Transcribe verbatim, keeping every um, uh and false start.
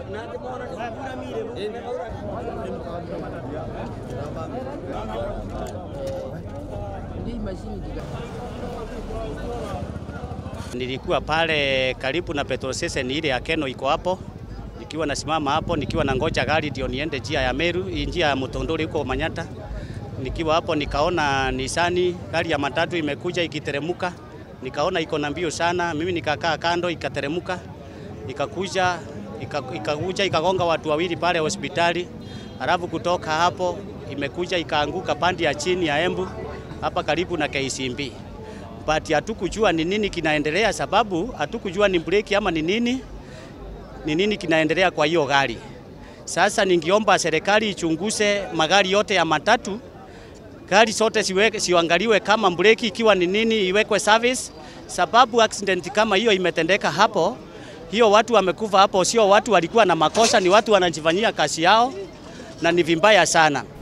Nilikuwa pale karibu na petrol station ile ya Keno iko hapo. Nikiwa nasimama hapo, nikiwa na ngoja gari ndio niende njia ya Meru, njia ya Mutondori huko Manyata. Nikiwa hapo nikaona Nisani gari ya matatu imekuja ikiteremuka. Nikaona iko na mbio sana, mimi nikakaa kando ikateremuka. Ikakuja ikakuja ikagonga watu wawili pale hospitali. Alafu kutoka hapo imekuja ikaanguka pande ya chini ya Embu hapa karibu na K C M B. But hatukujua ni nini kinaendelea, sababu hatukujua ni breki ama ni nini ni nini kinaendelea kwa hiyo gari. Sasa ningiomba serikali ichunguze magari yote ya matatu, gari zote siweke siangaliwe kama breki ikiwa ni nini iwekwe service, sababu accident kama hiyo imetendeka hapo, hiyo watu wamekufa hapo, sio watu walikuwa na makosa, ni watu wanajifanyia kazi yao na ni vibaya sana.